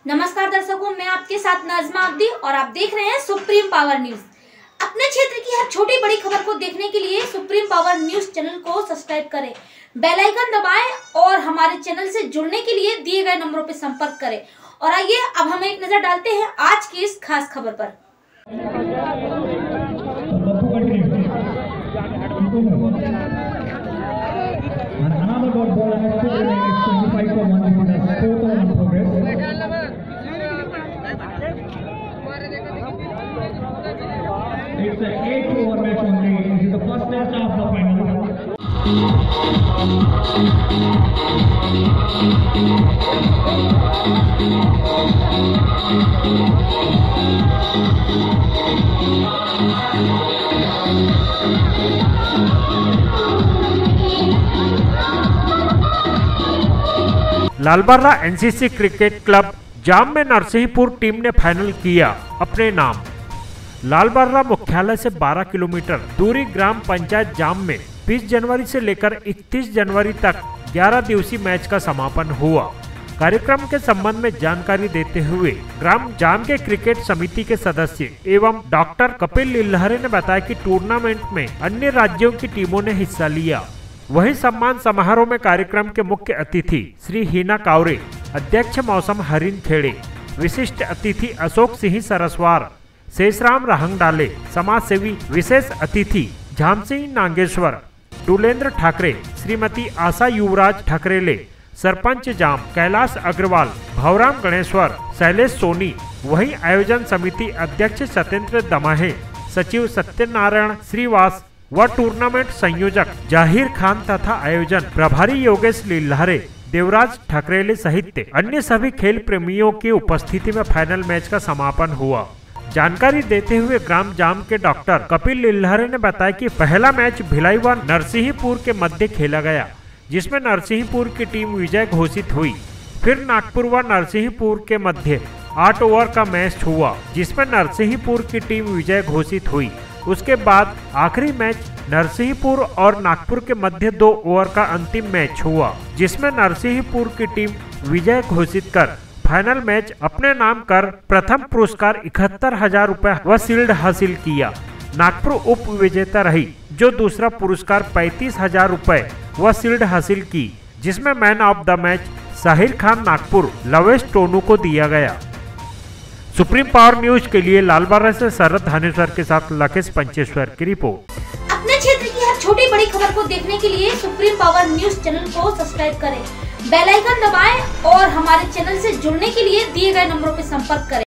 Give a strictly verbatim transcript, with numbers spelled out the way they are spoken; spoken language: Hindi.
नमस्कार दर्शकों, मैं आपके साथ नाजमा अब्दी और आप देख रहे हैं सुप्रीम पावर न्यूज। अपने क्षेत्र की हर छोटी बड़ी खबर को देखने के लिए सुप्रीम पावर न्यूज चैनल को सब्सक्राइब करें, बेल आइकन दबाएं और हमारे चैनल से जुड़ने के लिए दिए गए नंबरों पर संपर्क करें। और आइए अब हम एक नजर डालते हैं आज की इस खास खबर पर। It's an eight over match only. This is the first match of the final. Lalbarra NCC cricket club Jam में नरसिंहपुर टीम ने फाइनल किया अपने नाम। लालबर्रा मुख्यालय से बारह किलोमीटर दूरी ग्राम पंचायत जाम में बीस जनवरी से लेकर इकतीस जनवरी तक ग्यारह दिवसीय मैच का समापन हुआ। कार्यक्रम के संबंध में जानकारी देते हुए ग्राम जाम के क्रिकेट समिति के सदस्य एवं डॉक्टर कपिल लिल्हरे ने बताया कि टूर्नामेंट में अन्य राज्यों की टीमों ने हिस्सा लिया। वहीं सम्मान समारोह में कार्यक्रम के मुख्य अतिथि श्री हिना कावरे, अध्यक्ष मौसम हरिन खेड़े, विशिष्ट अतिथि अशोक सिंह सरस्वार, शेषराम रहंगडाले, समाज सेवी विशेष अतिथि झामसिंह नागेश्वर, डुलेंद्र ठाकरे, श्रीमती आशा युवराज ठाकरेले, सरपंच जाम कैलाश अग्रवाल, भवराम गणेश्वर, शैलेश सोनी। वहीं आयोजन समिति अध्यक्ष सत्येंद्र दमाहे, सचिव सत्यनारायण श्रीवास व टूर्नामेंट संयोजक जाहिर खान तथा आयोजन प्रभारी योगेश लिल्हरे, देवराज ठाकरेले सहित अन्य सभी खेल प्रेमियों की उपस्थिति में फाइनल मैच का समापन हुआ। जानकारी देते हुए ग्राम जाम के डॉक्टर कपिल लिल्हरे ने बताया कि पहला मैच भिलाई व नरसिंहपुर के मध्य खेला गया, जिसमें नरसिंहपुर की टीम विजय घोषित हुई। फिर नागपुर व नरसिंहपुर के मध्य आठ ओवर का मैच हुआ, जिसमें नरसिंहपुर की टीम विजय घोषित हुई। उसके बाद आखिरी मैच नरसिंहपुर और नागपुर के मध्य दो ओवर का अंतिम मैच हुआ, जिसमें नरसिंहपुर की टीम विजय घोषित कर फाइनल मैच अपने नाम कर प्रथम पुरस्कार इकहत्तर हजार रूपए व शील्ड हासिल किया। नागपुर उप विजेता रही, जो दूसरा पुरस्कार पैंतीस हजार रूपए व शील्ड हासिल की, जिसमें man of the match Sahir Khan Nagpur Lavesh Tonu को दिया गया। सुप्रीम पावर न्यूज के लिए लालबर्रा से शरद धानेश्वर के साथ लकेश पंचेश्वर की रिपोर्ट। अपने क्षेत्र की हर छोटी बड़ी खबर को देखने के लिए सुप्रीम पावर न्यूज चैनल को सब्सक्राइब करें, बेल आइकन दबाएं और हमारे चैनल से जुड़ने के लिए दिए गए नंबरों पर संपर्क करें।